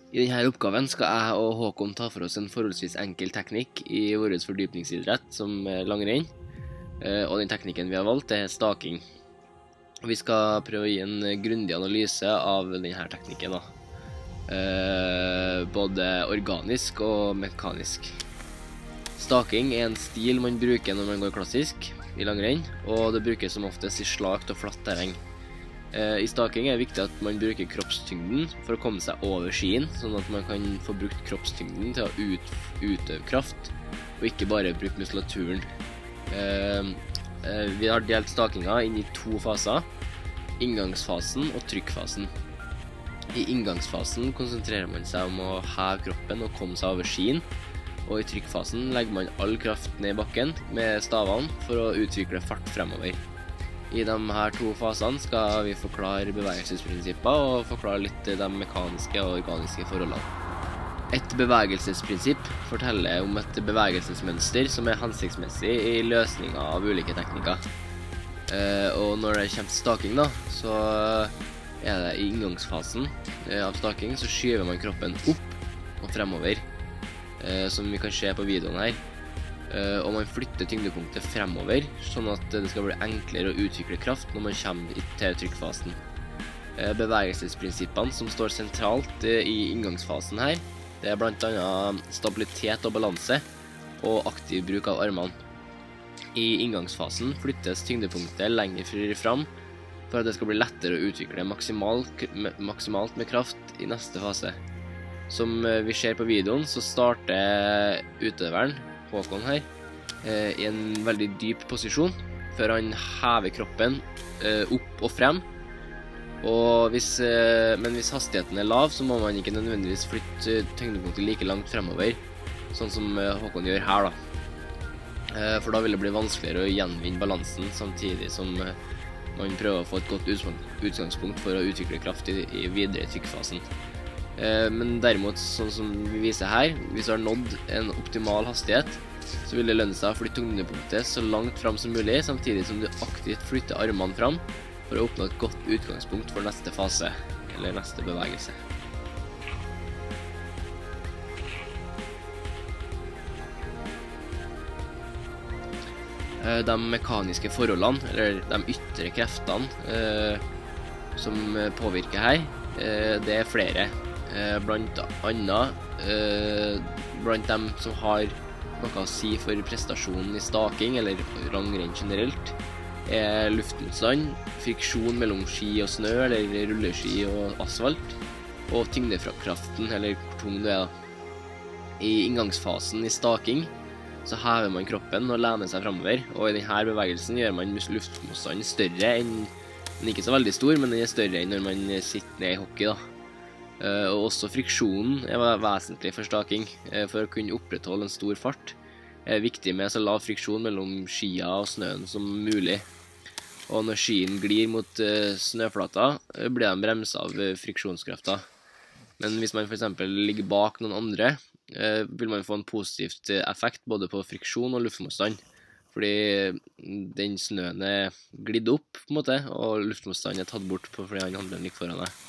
I denne oppgaven skal jeg og Håkon ta for oss en forholdsvis enkel teknikk i vår fordypningsidrett som langrenn. Og den teknikken vi har valgt er staking. Vi skal prøve å gi en grundig analyse av denne teknikken da. Både organisk og mekanisk. Staking er en stil man bruker når man går klassisk i langrenn, og det brukes som oftest i slakt og flatt terreng. I staking er det viktig at man bruker kroppstyngden for å komme seg over skien, sånn at man kan få brukt kroppstyngden til å utøve kraft, og ikke bare bruke muskulaturen. Vi har delt stakinga inn i to faser, inngangsfasen og trykkfasen. I inngangsfasen konsentrerer man seg om å heve kroppen og komme seg over skien, og i trykkfasen legger man all kraft ned i bakken med stavene for å utvikle fart fremover. I de her to fasene skal vi forklare bevegelsesprinsipper og forklare litt de mekaniske og organiske forholdene. Et bevegelsesprinsipp forteller om et bevegelsesmønster som er hensiktsmessig i løsningen av ulike teknikker. Og når det kommer til staking da, så er det i inngangsfasen av staking så skyver man kroppen opp og fremover, som vi kan se på videoen her. Og man flytter tyngdepunktet fremover, sånn at det skal bli enklere å utvikle kraft når man kommer til trykkfasen. Bevegelsesprinsippene som står sentralt i inngangsfasen her, det er blant annet stabilitet og balanse, og aktiv bruk av armene. I inngangsfasen flyttes tyngdepunktet lenger fram, for at det skal bli lettere å utvikle maksimalt med kraft i neste fase. Som vi ser på videoen, så starter utøveren, Håkon her, i en veldig dyp posisjon, før han hever kroppen opp og frem. Men hvis hastigheten er lav, så må man ikke nødvendigvis flytte tyngdepunktet like langt fremover, sånn som Håkon gjør her da. For da vil det bli vanskeligere å gjenvinne balansen, samtidig som man prøver å få et godt utgangspunkt for å utvikle kraft i videre trykkfasen. Men derimot, sånn som vi viser her, hvis du har nådd en optimal hastighet, så vil det lønne seg å flytte tyngdepunktet så langt fram som mulig, samtidig som du aktivt flytter armene fram for å oppnå et godt utgangspunkt for neste fase, eller neste bevegelse. De mekaniske forholdene, eller de ytre kreftene som påvirker her, det er flere. Blant dem som har noe å si for prestasjonen i staking eller langrenn generelt, er luftmotstand, friksjon mellom ski og snø eller rulleski og asfalt, og tyngdekraften eller hvor tung du er da. I inngangsfasen i staking så hever man kroppen og lener seg fremover, og i denne bevegelsen gjør man luftmotstanden større enn, den er ikke så veldig stor, men den er større enn når man sitter ned i hockey da. Og også friksjonen er vesentlig for staking. For å kunne opprettholde en stor fart er det viktig med så lav friksjon mellom skia og snøen som mulig. Og når skien glir mot snøflata, blir de bremset av friksjonskrafta. Men hvis man for eksempel ligger bak noen andre, vil man få en positivt effekt både på friksjon og luftmotstand. Fordi den snøen er glidd opp på en måte, og luftmotstanden er tatt bort fordi han andre ligger foran deg.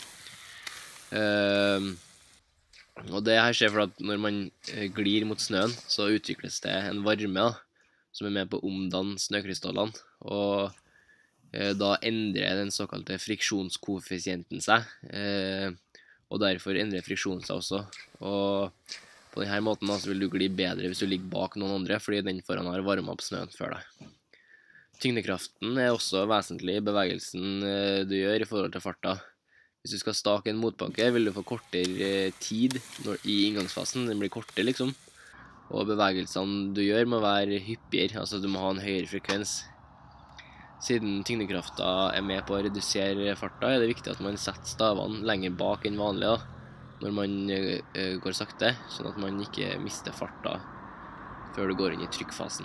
Og det her skjer for at når man glir mot snøen, så utvikles det en varme da, som er med på å omdanne snøkrystallene, og da endrer den såkalte friksjonskoeffisienten seg, og derfor endrer friksjonen seg også. Og på denne måten da, så vil du gli bedre hvis du ligger bak noen andre, fordi den foran har varmet opp snøen før deg. Tyngdekraften er også vesentlig i bevegelsen du gjør i forhold til farta. Hvis du skal stake en motbakke, vil du få kortere tid i inngangsfasen, den blir kortere liksom. Og bevegelsene du gjør må være hyppigere, altså du må ha en høyere frekvens. Siden tyngdekrafta er med på å redusere farta, er det viktig at man setter stavene lenger bak enn vanlig da, når man går sakte, sånn at man ikke mister farta før du går inn i trykkfasen.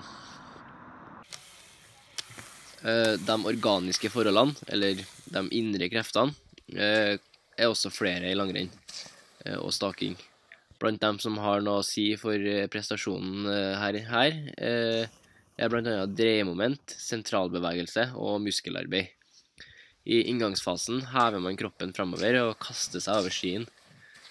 De organiske forholdene, eller de indre kreftene, er også flere i langrenn og staking. Blant dem som har noe å si for prestasjonen her er blant annet dreiemoment, sentralbevegelse og muskelarbeid. I inngangsfasen hever man kroppen fremover og kaster seg over skien.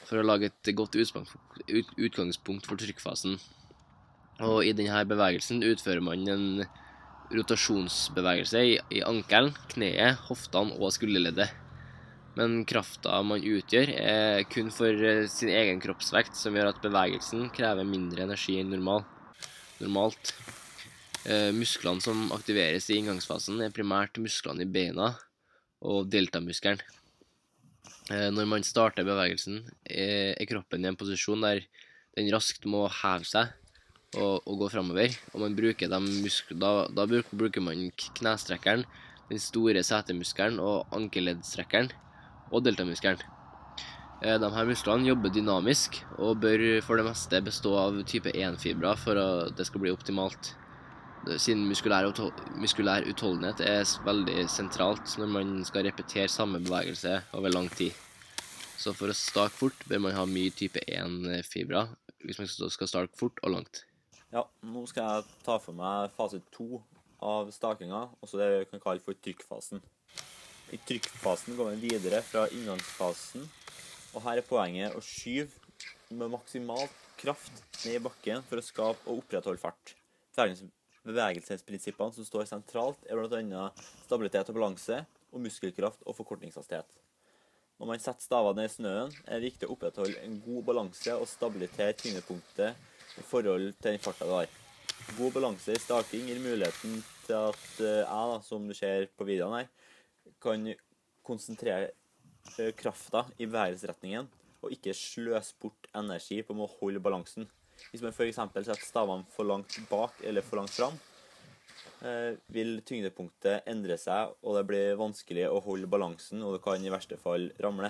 for å lage et godt utgangspunkt for trykkfasen. Og i denne bevegelsen utfører man en rotasjonsbevegelse i ankelen, kneet, hoftene og skulderleddet. Men krafta man utgjør er kun for sin egen kroppsvekt, som gjør at bevegelsen krever mindre energi enn normalt. Musklene som aktiveres i inngangsfasen er primært musklene i beina og deltamuskelen. Når man starter bevegelsen, er kroppen i en posisjon der den raskt må heve seg og gå fremover, og man bruker da bruker man knestrekkeren, den store setemuskelen og ankelleddstrekkeren og deltamuskelen. De her musklene jobber dynamisk og bør for det meste bestå av type 1-fibrer for at det skal bli optimalt. Siden muskulær utholdenhet er veldig sentralt når man skal repetere samme bevegelse over lang tid. Så for å stake fort bør man ha mye type 1-fibrer hvis man skal stake fort og langt. Ja, nå skal jeg ta for meg fase 2 av stakinga, også det vi kan kalle for trykkfasen. I trykkfasen går vi videre fra inngangsfasen, og her er poenget å skyve med maksimal kraft ned i bakken for å skape og opprettholde fart. Bevegelsesprinsippene som står sentralt er blant annet stabilitet og balanse, og muskelkraft og forkortningshastighet. Når man setter stavene ned i snøen, er det viktig å opprettholde en god balanse og stabilitet tyngdepunktet i forhold til den farta du har. God balanse i staking gir muligheten til at jeg, som du ser på videoen her, kan konsentrere krafta i bevegelsesretningen og ikke sløse bort energi på å holde balansen. Hvis man for eksempel setter stavene for langt bak eller for langt fram, vil tyngdepunktet endre seg, og det blir vanskelig å holde balansen, og det kan i verste fall ramle.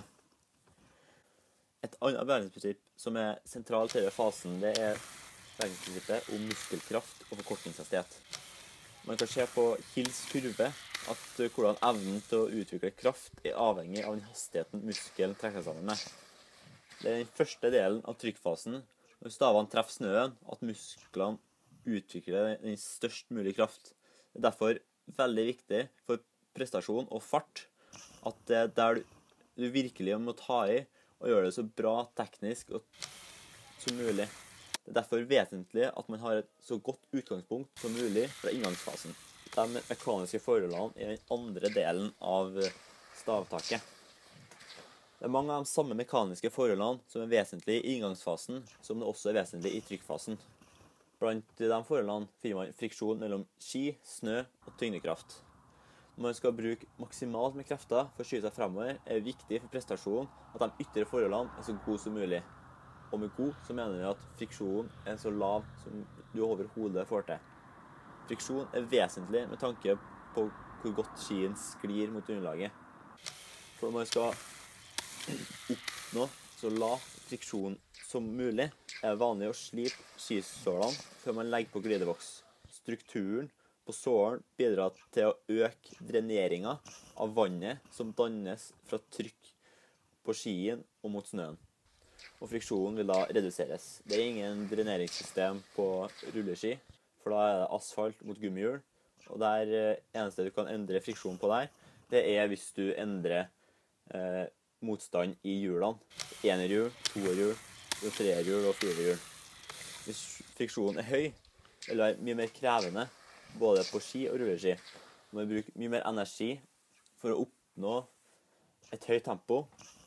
Et annet bevegelsprinsipp som er sentralt i denne fasen, det er bevegelsprinsippet om muskelkraft og forkortningshastighet. Man kan se på Hills kurve at hvordan evnen til å utvikle kraft er avhengig av den hastigheten muskelen trekker seg sammen med. Det er den første delen av trykkfasen, når stavene treffer snøen, at musklene utvikler den størst mulig kraft. Det er derfor veldig viktig for prestasjon og fart at det er der du virkelig må ta i og gjøre det så bra teknisk som mulig. Det er derfor vesentlig at man har et så godt utgangspunkt som mulig fra inngangsfasen. De mekaniske forholdene er den andre delen av stavtaket. Det er mange av de samme mekaniske forholdene som er vesentlige i inngangsfasen, som det også er vesentlig i trykkfasen. Blant de forholdene finner man friksjon mellom ski, snø og tyngdekraft. Når man skal bruke maksimalt med krefter for å skyve seg fremover, er det viktig for prestasjonen at de ytre forholdene er så gode som mulig. Og med god så mener vi at friksjonen er så lav som du overhodet får til. Friksjon er vesentlig med tanke på hvor godt skien sklir mot underlaget. For når man skal oppnå så lav friksjon som mulig, er det vanlig å slipe skisålene før man legger på glidevoks. Strukturen på sålen bidrar til å øke dreneringen av vannet som dannes fra trykk på skien og mot snøen. Og friksjonen vil da reduseres. Det er ingen dreneringssystem på rulleski, for da er det asfalt mot gummihjul. Og det eneste du kan endre friksjonen på der, det er hvis du endrer motstand i hjulene. Enerhjul, toerhjul, treerhjul og firehjul. Hvis friksjonen er høy, eller mye mer krevende, både på ski og rulleski, må man bruke mye mer energi for å oppnå et høyt tempo,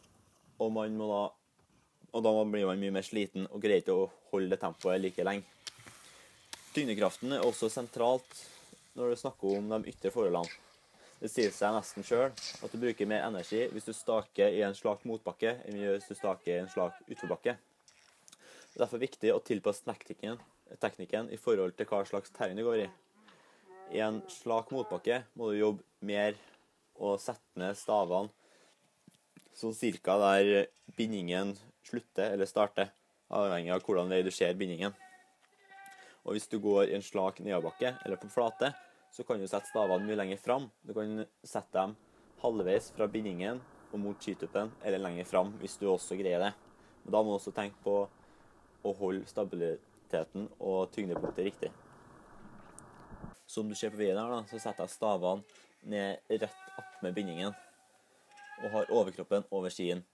og da blir man mye mer sliten og greier ikke å holde det tempoet like lenge. Tyngdekraften er også sentralt når du snakker om de ytre forholdene. Det sier seg nesten selv at du bruker mer energi hvis du staker i en slak motbakke enn hvis du staker i en slak utforbakke. Det er derfor viktig å tilpasse teknikken i forhold til hva slags terreng du går i. I en slak motbakke må du jobbe mer og sette ned stavene sånn cirka der bindingen slutter eller starter, avhengig av hvordan vei du ser bindingen. Og hvis du går i en slak nedoverbakke eller på flate, så kan du sette stavene mye lenger fram. Du kan sette dem halvveis fra bindingen og mot skituppen, eller lenger fram hvis du også greier det. Men da må du også tenke på å holde stabiliteten og tyngdepunktet riktig. Som du ser på videoen her, så setter jeg stavene ned rett opp med bindingen og har overkroppen over skien.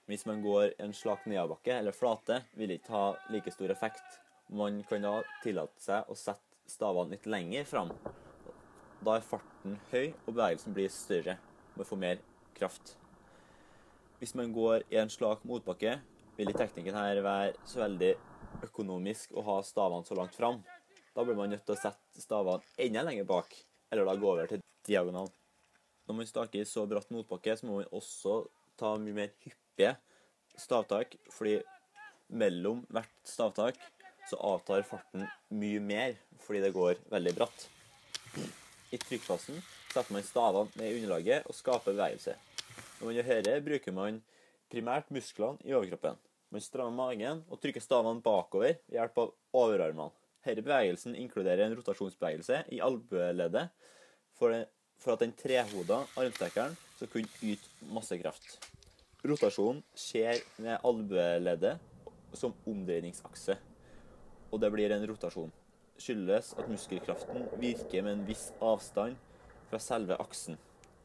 Hvis man går en slak nedoverbakke eller flate, vil det ikke ha like stor effekt. Man kan da tillate seg å sette stavene litt lenger fram. Da er farten høy, og bevegelsen blir større. Man får mer kraft. Hvis man går i en slak motbakke, vil i teknikken her være så veldig økonomisk å ha stavene så langt fram. Da blir man nødt til å sette stavene enda lenger bak, eller da gå over til diagonal. Når man staker i så bratt motbakke, så må man også ta mye mer hyppige stavtak, fordi mellom hvert stavtak så avtar farten mye mer, fordi det går veldig bratt. I trykkfasen setter man stavene ned i underlaget og skaper bevegelse. Når man gjør dette, bruker man primært musklene i overkroppen. Man strammer magen og trykker stavene bakover ved hjelp av overarmene. Denne bevegelsen inkluderer en rotasjonsbevegelse i albueleddet for at den trehoda armstrekkeren skal kunne yte masse kraft. Rotasjonen skjer med albueleddet som omdreiningsakse, og det blir en rotasjon. Skyldes at muskelkraften virker med en viss avstand fra selve aksen.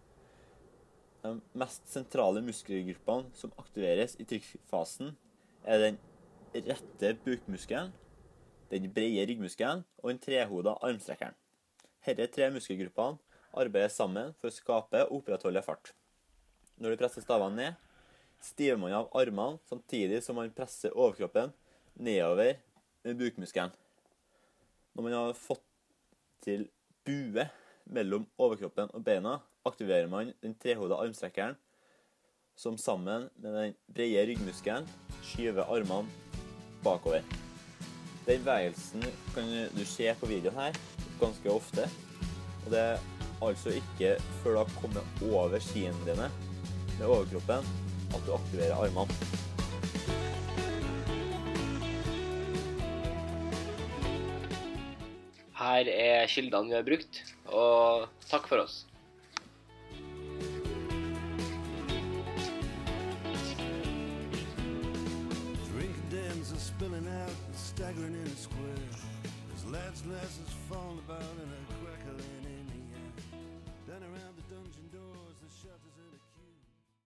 De mest sentrale muskelgruppene som aktiveres i trykkfasen er den rette bukmuskelen, den brede ryggmuskelen og den trehoda armstrekkeren. Disse tre muskelgruppene arbeider sammen for å skape og opprettholde fart. Når du presser stavene ned, stiver man av armene samtidig som man presser overkroppen nedover med bukmuskelen. Når man har fått til bue mellom overkroppen og beina, aktiverer man den trehoda armstrekkeren, som sammen med den brede ryggmuskelen skyver armene bakover. Den bevegelsen kan du se på videoen her ganske ofte, og det er altså ikke før du har kommet over skiene dine med overkroppen at du aktiverer armene. Her er kildene vi har brukt, og takk for oss. Spilling out and staggering in a square. There's lads' glasses falling about and a crackling in the air. Down around the dungeon doors, the shutters